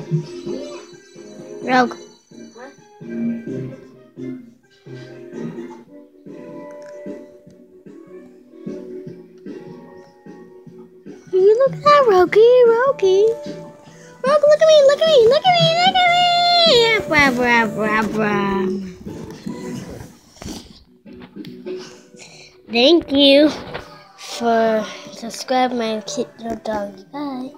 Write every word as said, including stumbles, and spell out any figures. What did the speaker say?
Rogue. You look at that, Rogie, Rogie. Rogue, look at me, look at me, look at me, look at me. Blah, blah, blah, blah. Thank you for subscribing my cute little dog. Bye.